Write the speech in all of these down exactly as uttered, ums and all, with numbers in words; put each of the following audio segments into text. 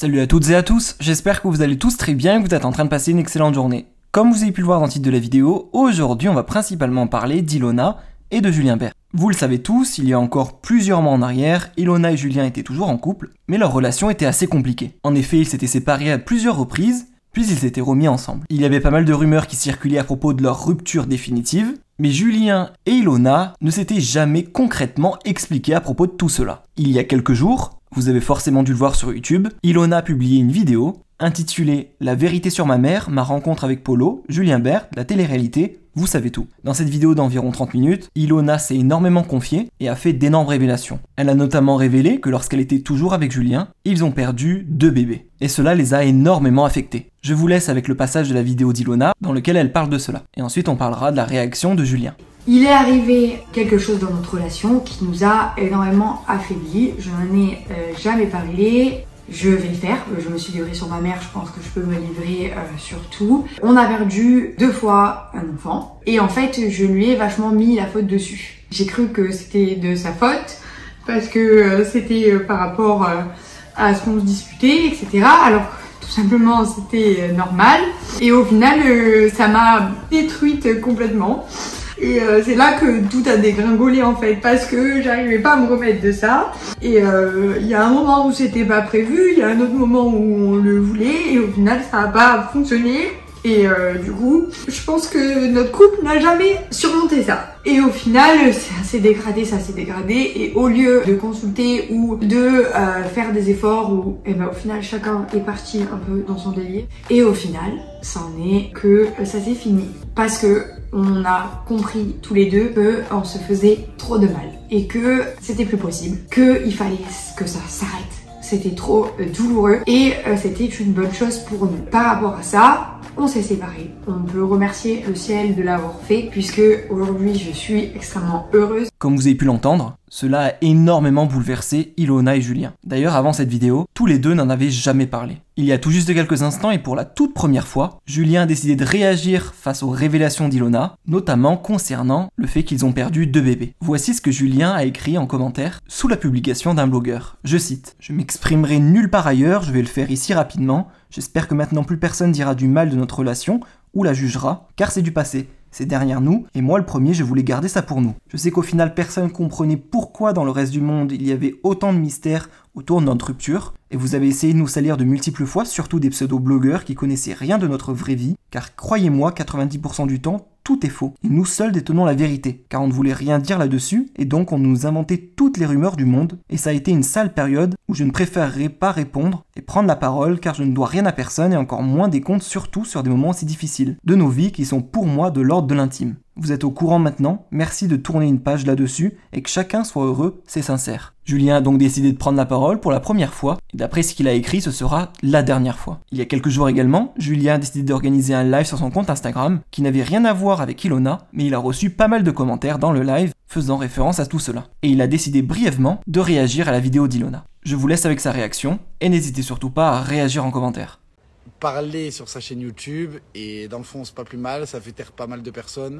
Salut à toutes et à tous, j'espère que vous allez tous très bien et que vous êtes en train de passer une excellente journée. Comme vous avez pu le voir dans le titre de la vidéo, aujourd'hui on va principalement parler d'Ilona et de Julien Bert. Vous le savez tous, il y a encore plusieurs mois en arrière, Ilona et Julien étaient toujours en couple, mais leur relation était assez compliquée. En effet, ils s'étaient séparés à plusieurs reprises, puis ils s'étaient remis ensemble. Il y avait pas mal de rumeurs qui circulaient à propos de leur rupture définitive, mais Julien et Ilona ne s'étaient jamais concrètement expliqués à propos de tout cela. Il y a quelques jours, vous avez forcément dû le voir sur YouTube, Ilona a publié une vidéo intitulée « La vérité sur ma mère, ma rencontre avec Polo, Julien Bert, la télé-réalité, vous savez tout ». Dans cette vidéo d'environ trente minutes, Ilona s'est énormément confiée et a fait d'énormes révélations. Elle a notamment révélé que lorsqu'elle était toujours avec Julien, ils ont perdu deux bébés. Et cela les a énormément affectés. Je vous laisse avec le passage de la vidéo d'Ilona dans lequel elle parle de cela. Et ensuite on parlera de la réaction de Julien. Il est arrivé quelque chose dans notre relation qui nous a énormément affaiblis. Je n'en ai euh, jamais parlé. Je vais le faire. Je me suis livrée sur ma mère. Je pense que je peux me livrer euh, sur tout. On a perdu deux fois un enfant. Et en fait, je lui ai vachement mis la faute dessus. J'ai cru que c'était de sa faute parce que euh, c'était euh, par rapport euh, à ce qu'on se disputait, et cetera. Alors tout simplement, c'était euh, normal. Et au final, euh, ça m'a détruite complètement. Et euh, c'est là que tout a dégringolé en fait, parce que j'arrivais pas à me remettre de ça. Et il euh, y a un moment où c'était pas prévu, il y a un autre moment où on le voulait, et au final ça a pas fonctionné. Et euh, du coup, je pense que notre couple n'a jamais surmonté ça. Et au final, ça s'est dégradé, ça s'est dégradé. Et au lieu de consulter ou de euh, faire des efforts, ou, et ben, au final, chacun est parti un peu dans son délire. Et au final, ça en est que ça s'est fini. Parce que on a compris tous les deux qu'on se faisait trop de mal. Et que c'était plus possible. Qu'il fallait que ça s'arrête. C'était trop euh, douloureux. Et euh, c'était une bonne chose pour nous. Par rapport à ça, on s'est séparés. On peut remercier le ciel de l'avoir fait, puisque aujourd'hui je suis extrêmement heureuse. Comme vous avez pu l'entendre, cela a énormément bouleversé Ilona et Julien. D'ailleurs, avant cette vidéo, tous les deux n'en avaient jamais parlé. Il y a tout juste quelques instants et pour la toute première fois, Julien a décidé de réagir face aux révélations d'Ilona, notamment concernant le fait qu'ils ont perdu deux bébés. Voici ce que Julien a écrit en commentaire sous la publication d'un blogueur. Je cite « Je m'exprimerai nulle part ailleurs, je vais le faire ici rapidement. J'espère que maintenant plus personne dira du mal de notre relation ou la jugera, car c'est du passé. C'est derrière nous, et moi le premier, je voulais garder ça pour nous. Je sais qu'au final, personne comprenait pourquoi dans le reste du monde, il y avait autant de mystères autour de notre rupture, et vous avez essayé de nous salir de multiples fois, surtout des pseudo-blogueurs qui connaissaient rien de notre vraie vie, car croyez-moi, quatre-vingt-dix pour cent du temps, tout est faux. Et nous seuls détenons la vérité, car on ne voulait rien dire là-dessus, et donc on nous inventait toutes les rumeurs du monde, et ça a été une sale période où je ne préférerais pas répondre et prendre la parole, car je ne dois rien à personne, et encore moins des comptes, surtout sur des moments aussi difficiles, de nos vies qui sont pour moi de l'ordre de l'intime. Vous êtes au courant maintenant, merci de tourner une page là-dessus, et que chacun soit heureux, c'est sincère. Julien a donc décidé de prendre la parole pour la première fois, et d'après ce qu'il a écrit, ce sera la dernière fois. Il y a quelques jours également, Julien a décidé d'organiser un live sur son compte Instagram, qui n'avait rien à voir avec Ilona, mais il a reçu pas mal de commentaires dans le live faisant référence à tout cela. Et il a décidé brièvement de réagir à la vidéo d'Ilona. Je vous laisse avec sa réaction, et n'hésitez surtout pas à réagir en commentaire. Parler sur sa chaîne YouTube, et dans le fond c'est pas plus mal, ça fait taire pas mal de personnes.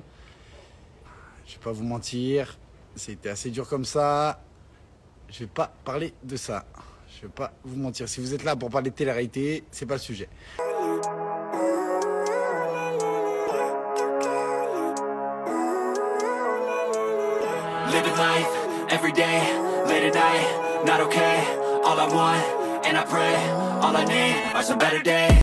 Je vais pas vous mentir, c'était assez dur comme ça. Je vais pas parler de ça. Je vais pas vous mentir. Si vous êtes là pour parler de télé-réalité, c'est pas le sujet. Living life every day, late at night, not okay. All I want and I pray, all I need are some better days.